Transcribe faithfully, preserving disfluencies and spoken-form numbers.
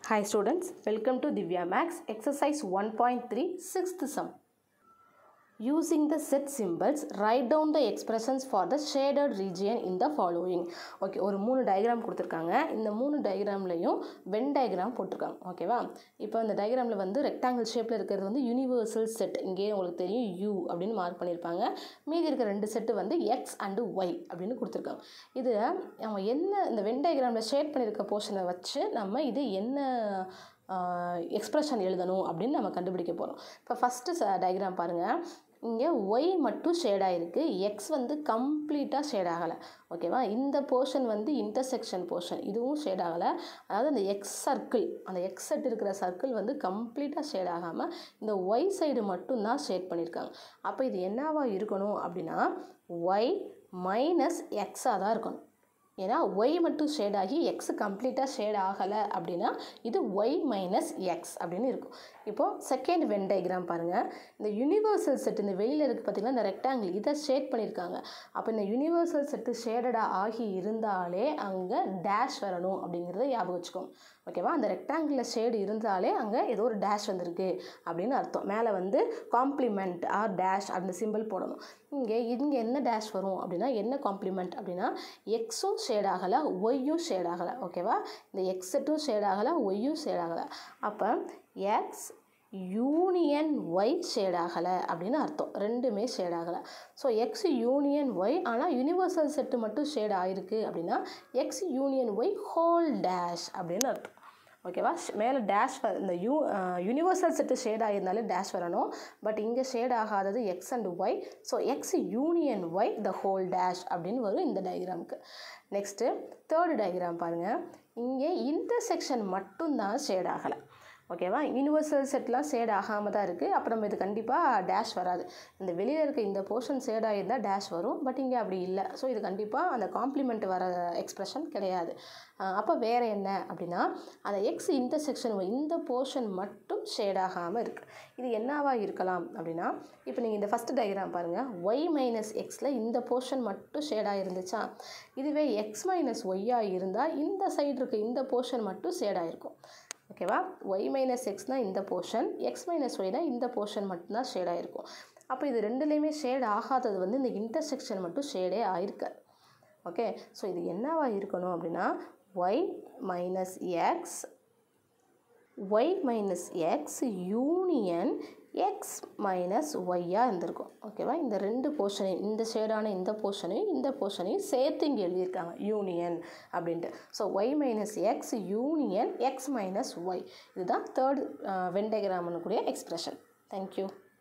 Hi students, welcome to Divya Max exercise one point three sixth sum. Using the set symbols, write down the expressions for the shaded region in the following. Okay, ஒரு மூணு diagram கொடுத்துருக்காங்க. இந்த மூணு டயக்ராம்லையும் Venn diagram போட்டிருக்காங்க. ஓகேவா? இப்போ இந்த டயக்ராமில் வந்து ரெக்டாங்கிள் ஷேப்பில் இருக்கிறது வந்து யூனிவர்சல் செட். இங்கே உங்களுக்கு தெரியும் யூ அப்படின்னு மார்க் பண்ணியிருப்பாங்க. மீதி இருக்கிற ரெண்டு செட்டு வந்து எக்ஸ் அண்டு ஒய் அப்படின்னு கொடுத்துருக்காங்க. இது நம்ம என்ன இந்த வென் டயக்ராமில் ஷேட் பண்ணியிருக்க போர்ஷனை வச்சு நம்ம இது என்ன எக்ஸ்பிரஷன் எழுதணும் அப்படின்னு நம்ம கண்டுபிடிக்க போகிறோம். இப்போ ஃபஸ்ட்டு டயக்ராம் பாருங்கள். இங்கே ஒய் மட்டும் ஷேடாக இருக்குது, எக்ஸ் வந்து கம்ப்ளீட்டாக ஷேட் ஆகலை. ஓகேவா? இந்த போர்ஷன் வந்து இன்டர்செக்ஷன் போர்ஷன், இதுவும் ஷேட் ஆகலை. அதாவது அந்த எக்ஸ் சர்க்கிள், அந்த எக்ஸ் செட் இருக்கிற சர்க்கிள் வந்து கம்ப்ளீட்டாக ஷேட் ஆகாமல் இந்த ஒய் சைடு மட்டும்தான் ஷேட் பண்ணியிருக்காங்க. அப்போ இது என்னவா இருக்கணும் அப்படின்னா ஒய் மைனஸ் எக்ஸாக தான் இருக்கணும். ஏன்னா ஒய் மட்டும் ஷேட் ஆகி எக்ஸ் கம்ப்ளீட்டாக ஷேட் ஆகலை அப்படின்னா இது ஒய் மைனஸ் எக்ஸ் அப்படின்னு இருக்கும். இப்போது செகண்ட் வென் டயக்ராம் பாருங்கள். இந்த யூனிவர்சல் செட் இந்த வெளியில் இருக்குது பார்த்திங்கன்னா, இந்த ரெக்டாங்கிள் இதை ஷேட் பண்ணியிருக்காங்க. அப்போ இந்த யூனிவர்சல் செட்டு ஷேடடாக ஆகி இருந்தாலே அங்கே டேஷ் வரணும் அப்படிங்கிறத ஞாபகம் வச்சுக்கோங்க. ஓகேவா? அந்த ரெக்டாங்கிளில் ஷேடு இருந்தாலே அங்கே ஏதோ ஒரு டேஷ் வந்திருக்கு அப்படின்னு அர்த்தம். மேலே வந்து காம்ப்ளிமெண்ட் ஆர் டேஷ் அந்த சிம்பிள் போடணும். இங்கே இங்கே என்ன டேஷ் வரும் அப்படின்னா என்ன காம்ப்ளிமெண்ட் அப்படின்னா எக்ஸும் ஷேட் ஆகலை, ஒய்யும் ஷேட் ஆகலை. ஓகேவா? இந்த எக்ஸ் செட்டும் ஷேட் ஆகலை, ஒய்யும் ஷேட் ஆகலை. அப்போ எக்ஸ் யூனியன் ஒய் ஷேட் ஆகலை அப்படின்னு அர்த்தம். ரெண்டுமே ஷேட் ஆகலை. ஸோ எக்ஸ் யூனியன் ஒய், ஆனால் யூனிவர்சல் செட்டு மட்டும் ஷேட் ஆகிருக்கு அப்படின்னா X union Y whole dash அப்படின்னு அர்த்தம். ஓகேவா? மேலே டேஷ் வ இந்த யூ யூனிவர்சல் செட்டு ஷேட் ஆகியிருந்தாலே டேஷ் வரணும். பட் இங்கே ஷேட் ஆகாதது X and Y. So X union Y the whole dash அப்படின்னு வரும் இந்த டயக்ராமுக்கு. நெக்ஸ்ட்டு தேர்டு டயக்ராம் பாருங்கள். இங்கே இன்டர்செக்ஷன் மட்டும்தான் ஷேட் ஆகலை. ஓகேவா? யூனிவர்சல் செட்லாம் ஷேட் ஆகாமல் தான் இருக்குது. அப்புறம் இது கண்டிப்பாக டேஷ் வராது. இந்த வெளியில் இருக்க இந்த போர்ஷன் ஷேட் ஆகியிருந்தால் டேஷ் வரும். பட் இங்கே அப்படி இல்லை. ஸோ இது கண்டிப்பாக அந்த காம்ப்ளிமெண்ட் வர எக்ஸ்ப்ரெஷன் கிடையாது. அப்போ வேறு என்ன அப்படின்னா அந்த எக்ஸ் இன்டர்செக்ஷன் இந்த போர்ஷன் மட்டும் ஷேட் ஆகாமல் இருக்குது. இது என்னவா இருக்கலாம் அப்படின்னா இப்போ நீங்கள் இந்த ஃபஸ்ட்டு டயக்ராம் பாருங்கள். ஒய் மைனஸ் எக்ஸில் இந்த போர்ஷன் மட்டும் ஷேடாக இருந்துச்சா? இதுவே எக்ஸ் மைனஸ் ஒய்யாக இருந்தால் இந்த சைடு இருக்க இந்த போர்ஷன் மட்டும் ஷேடாக இருக்கும். ஓகேவா? ஒய் மைனஸ் எக்ஸ்னால் இந்த போர்ஷன், எக்ஸ் மைனஸ் ஒய்னா இந்த போர்ஷன் மட்டும்தான் ஷேடாக இருக்கும். அப்போ இது ரெண்டுலேயுமே ஷேட் ஆகாதது வந்து இந்த இன்டர்செக்ஷன் மட்டும் ஷேடே ஆகிருக்காது. ஓகே? ஸோ இது என்னவா இருக்கணும் அப்படின்னா Y minus X Y minus X union X minus ஒய்யாக இருந்திருக்கும். ஓகேவா? இந்த ரெண்டு போர்ஷனையும் இந்த ஷேடான இந்த போர்ஷனையும் இந்த போர்ஷனையும் சேர்த்து இங்கே எழுதியிருக்காங்க யூனியன் அப்படின்ட்டு. So Y minus X union X minus Y, இதுதான் தேர்ட் வென் டயக்ராம்னு கூடிய எக்ஸ்பிரஷன். தேங்க்யூ.